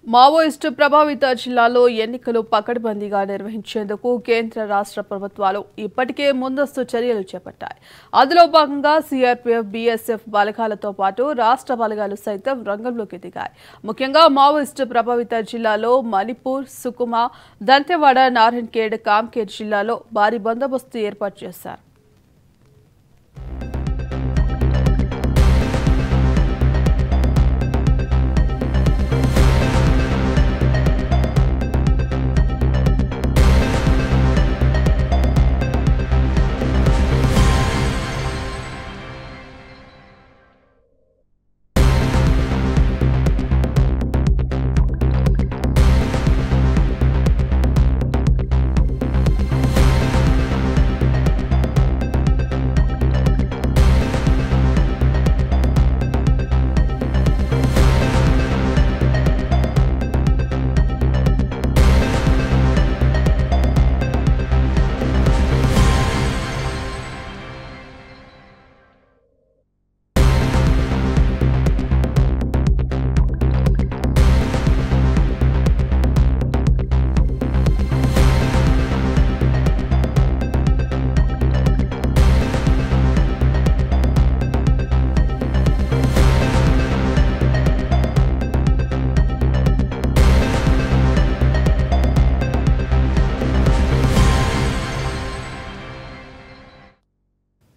Maoist ప్రభావిత జిల్లాలో ఎన్నికలు పకడ్బందీగా నిర్వహించేందుకు కేంద్ర రాష్ట్ర ప్రభుత్వాలు ఇప్పటికే ముందస్తు చర్యలు చేపట్టాయి. అందులో భాగంగా సీఆర్పీఎఫ్, బీఎస్ఎఫ్ బలగాలతో పాటు రాష్ట్ర బలగాలు సైతం రంగంలోకి దిగాయి. ముఖ్యంగా మావోయిస్టు ప్రభావిత జిల్లాలో మణిపూర్, సుకుమా, దంతెవాడ, నారాయణఖేడ్, కామ్కేర్ జిల్లాలో భారీ బందోబస్తు ఏర్పాటు చేశారు.